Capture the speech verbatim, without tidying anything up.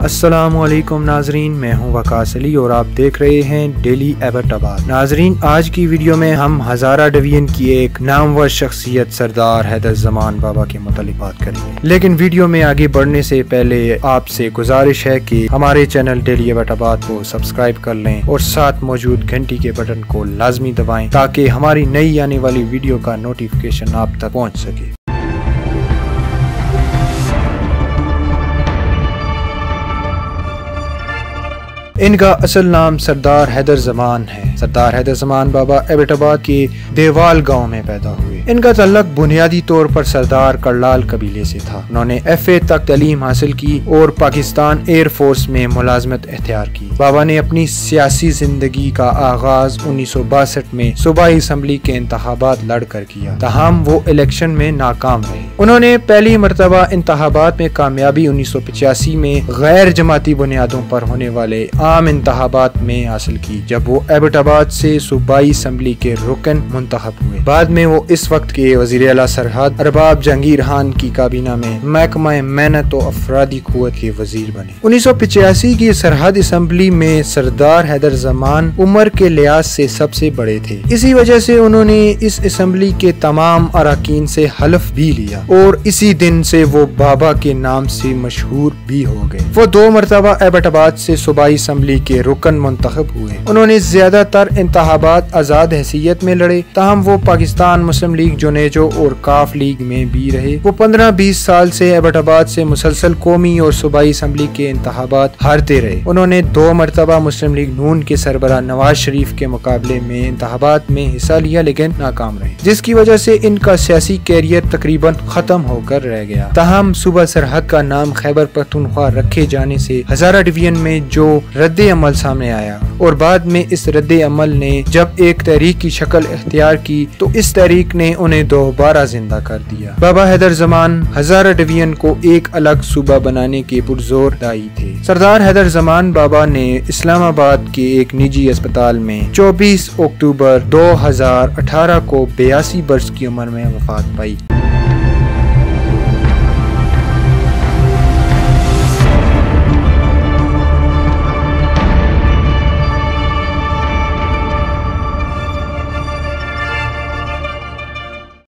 السلام علیکم ناظرین، میں ہوں وقاص علی اور آپ دیکھ رہے ہیں ڈیلی ایبٹ آباد۔ ناظرین، آج کی ویڈیو میں ہم ہزارہ ڈویژن کی ایک نامور شخصیت سردار حیدر زمان بابا کے متعلق بات کریں گے، لیکن ویڈیو میں آگے بڑھنے سے پہلے آپ سے گزارش ہے کہ ہمارے چینل ڈیلی ایبٹ آباد کو سبسکرائب کر لیں اور ساتھ موجود گھنٹی کے بٹن کو لازمی دبائیں تاکہ ہماری نئی آنے والی ویڈیو کا نوٹیفیکیشن آپ تک پہنچ سکے۔ ان کا اصل نام سردار حیدر زمان ہے۔ سردار حیدر زمان بابا ایبٹ آباد کے دیوال گاؤں میں پیدا ہوئے۔ ان کا تعلق بنیادی طور پر سردار کرلال قبیلے سے تھا۔ انہوں نے ایف اے تک تعلیم حاصل کی اور پاکستان ایئر فورس میں ملازمت اختیار کی۔ بابا نے اپنی سیاسی زندگی کا آغاز انیس سو باسٹھ میں صوبائی اسمبلی کے انتخابات لڑ کر کیا، تاہم وہ الیکشن میں ناکام رہے۔ انہوں نے پہلی مرتبہ انتخابات میں کامیابی انیس سو پچاسی میں غیر جماعتی بنیادوں پر ہونے والے عام انتخابات میں حاصل کی، جب وہ ایبٹ آباد سے صوبائی اسمبلی کے رکن منتخب ہوئے۔ بعد میں وہ اس وقت کے وزیر اعلیٰ سرحد ارباب جہانگیر خان کی کابینہ میں محکمہ محنت و افرادی قوت کے وزیر بنے۔ انیس سو پچاسی کی سرحد اسمبلی میں سردار حیدر زمان عمر کے لحاظ سے سب سے بڑے تھے، اسی وجہ سے انہوں نے اس اسمبلی کے تمام اراکین سے حلف بھی لیا اور اسی دن سے وہ بابا کے نام سے مشہور بھی ہو گئے۔ وہ دو مرتبہ ایبٹ آباد سے صوبائی اسمبلی کے رکن منتخب ہوئے۔ انہوں نے زیادہ تر انتخابات آزاد حیثیت میں لڑے، تاہم وہ پاکستان مسلم لیگ جونیجو اور کاف لیگ میں بھی رہے۔ وہ پندرہ بیس سال سے ایبٹ آباد سے مسلسل قومی اور صوبائی اسمبلی کے انتخابات ہارتے رہے۔ انہوں نے دو مرتبہ مسلم لیگ نون کے سربراہ نواز شریف کے مقابلے میں انتخابات میں حصہ لیا لیکن ناکام رہے، جس کی وجہ سے ان کا سیاسی کیریئر تقریباً ختم ہو کر رہ گیا۔ تاہم صوبہ سرحد کا نام خیبر پختونخوا رکھے جانے سے ہزارہ ڈویژن میں جو رد عمل سامنے آیا اور بعد میں اس رد عمل نے جب ایک تحریک کی شکل اختیار کی تو اس تحریک نے انہیں دوبارہ زندہ کر دیا۔ بابا حیدر زمان ہزارہ ڈویژن کو ایک الگ صوبہ بنانے کے پرزور دائی تھے۔ سردار حیدر زمان بابا نے اسلام آباد کے ایک نجی اسپتال میں چوبیس اکتوبر دو ہزار اٹھارہ کو بیاسی برس کی عمر میں وفات پائی۔